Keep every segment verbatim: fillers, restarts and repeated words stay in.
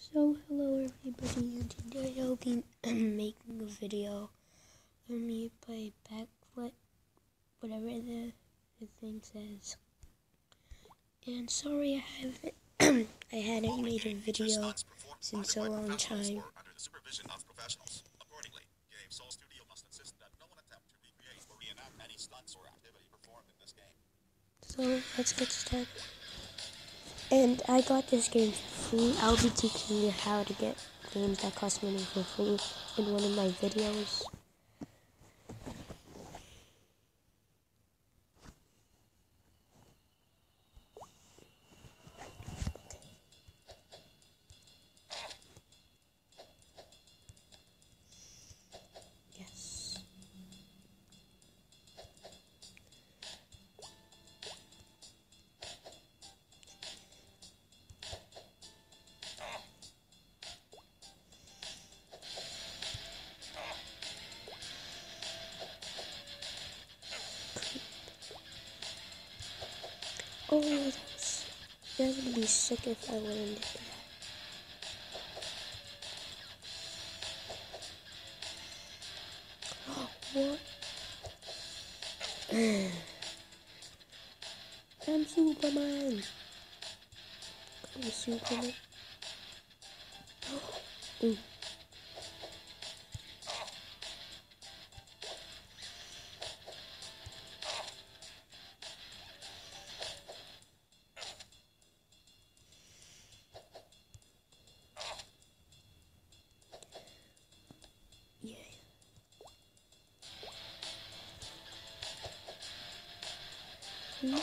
So hello everybody, and today I'll be making a video of me play backflip, whatever the, the thing says. And sorry I haven't I hadn't made a video since a long time. So let's get started. And I got this game for free. I'll be teaching you how to get games that cost money for free in one of my videos. Yes. Oh, that's, that would be sick if I wouldn't do that. What? I'm Superman. I'm Superman. Ooh. Yeah. Mm.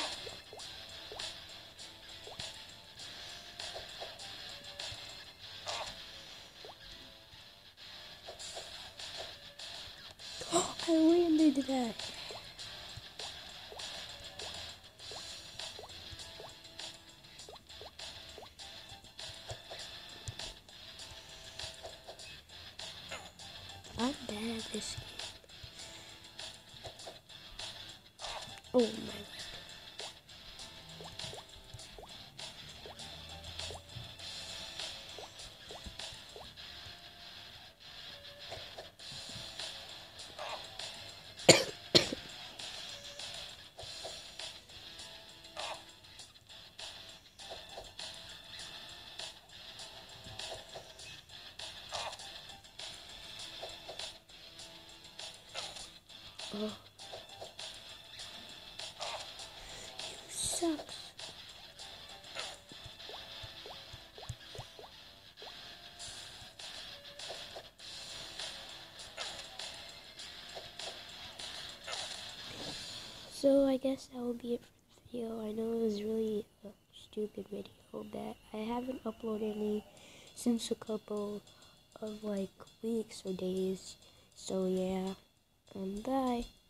I landed that. I'm bad at this game. Oh my god. Oh. You suck. So I guess that will be it for the video. I know it was really a stupid video that I haven't uploaded any since a couple of like weeks or days. So yeah, um, bye.